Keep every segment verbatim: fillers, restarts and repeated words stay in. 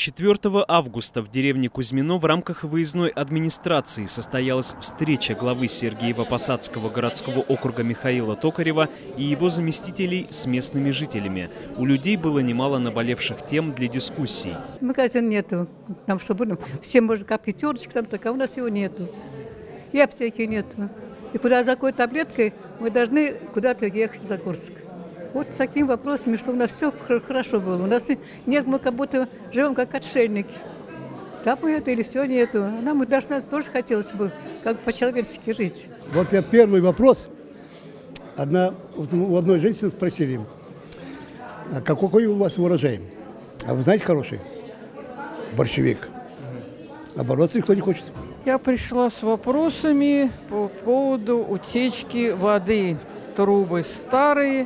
четвёртого августа в деревне Кузьмино в рамках выездной администрации состоялась встреча главы Сергиево-Посадского городского округа Михаила Токарева и его заместителей с местными жителями. У людей было немало наболевших тем для дискуссий. Магазин нету, там чтобы все может как пятерочек, там так, а у нас его нету. И аптеки нету. И куда за какой таблеткой мы должны куда-то ехать за Курск. Вот с такими вопросами, что у нас все хорошо было. У нас нет, мы как будто живем как отшельники. Там это или все нету. А нам даже нас тоже хотелось бы как по-человечески жить. Вот я первый вопрос. Одна, у одной женщины спросили, а какой у вас урожай? А вы знаете хороший? Борщевик. А бороться никто не хочет. Я пришла с вопросами по поводу утечки воды. Трубы старые,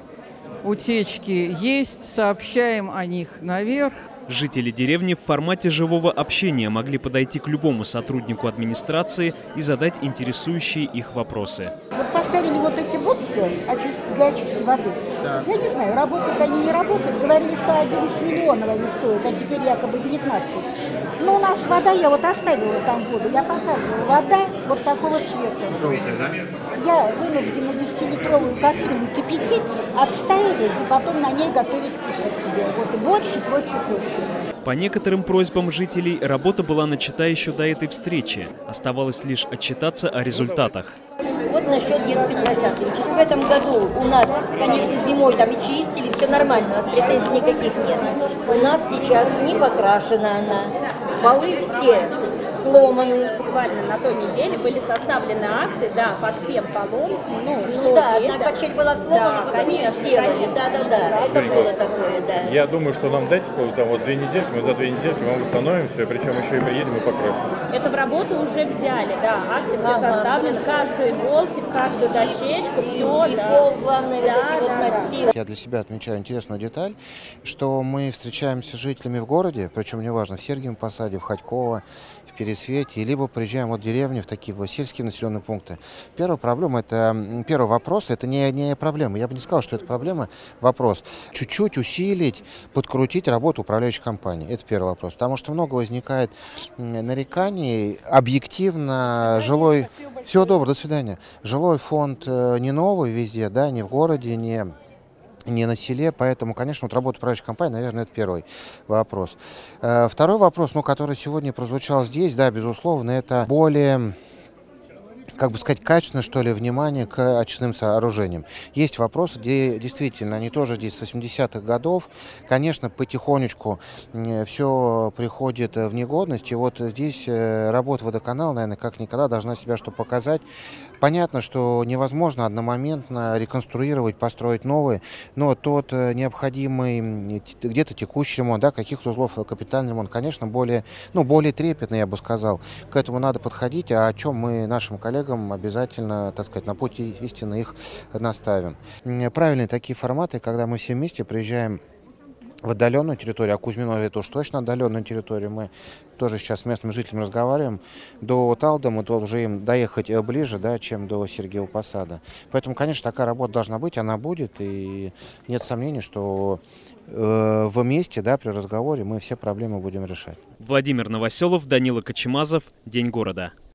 утечки есть, сообщаем о них наверх. Жители деревни в формате живого общения могли подойти к любому сотруднику администрации и задать интересующие их вопросы. Вот поставили вот эти будки для очистки воды. Да. Я не знаю, работают они, не работают. Говорили, что одиннадцать миллионов они стоят, а теперь якобы девятнадцать. Но у нас вода, я вот оставила там воду, я показывала. Вода вот такого цвета. Желтая, да? Я вынуждена десятилитровую кастрюлю кипятить, отстаивать и потом на ней готовить кушать себе. Вот и борщ и прочее, прочее. По некоторым просьбам жителей работа была начата еще до этой встречи. Оставалось лишь отчитаться о результатах. Вот насчет детской площадки. Значит, в этом году у нас, конечно, зимой там и чистили, все нормально, у нас претензий никаких нет. У нас сейчас не покрашена она, полы все сломаны. Буквально на той неделе были составлены акты, да, по всем полом, ну, что да, есть. Одна качель была сломана, да, конечно, конечно, да, да, да, это было такое, да. Я думаю, что нам дайте там вот две недельки, мы за две недельки вам восстановим все, причем еще и приедем и покрасим. Это в работу уже взяли, да, акты все ага. составлены, каждый болтик, каждую дощечку, все, и да. пол, главное, да, вот эти вот да, настилы. Я для себя отмечаю интересную деталь, что мы встречаемся с жителями в городе, причем неважно, в Сергиевом Посаде, в Ходьково, в Пересвете, либо приезжаем вот в деревню, в такие вот сельские населенные пункты. Первая проблема, это, первый вопрос, это не, не проблема, я бы не сказал, что это проблема, вопрос. Чуть-чуть усилить, подкрутить работу управляющей компании, это первый вопрос, потому что много возникает нареканий, объективно жилой, всего доброго, до свидания, жилой фонд не новый везде, да, не в городе, не... не на селе, поэтому, конечно, вот работа управляющей компании, наверное, это первый вопрос. Второй вопрос, ну, который сегодня прозвучал здесь, да, безусловно, это более, как бы сказать, качественное, что ли, внимание к очистным сооружениям. Есть вопросы, где действительно, они тоже здесь с восьмидесятых годов, конечно, потихонечку все приходит в негодность, и вот здесь работа водоканала, наверное, как никогда должна себя что показать. Понятно, что невозможно одномоментно реконструировать, построить новые, но тот необходимый где-то текущий ремонт, да, каких-то узлов капитальный ремонт, конечно, более, ну, более трепетный, я бы сказал. К этому надо подходить, а о чем мы нашим коллегам обязательно, так сказать, на пути истины их наставим. Правильные такие форматы, когда мы все вместе приезжаем в отдаленную территорию, а Кузьмино это уж точно отдаленная территория, мы тоже сейчас с местными жителями разговариваем, до Талда мы уже им доехать ближе, да, чем до Сергиева Посада. Поэтому, конечно, такая работа должна быть, она будет, и нет сомнений, что э, вместе, да, при разговоре мы все проблемы будем решать. Владимир Новоселов, Данила Кочемазов. День города.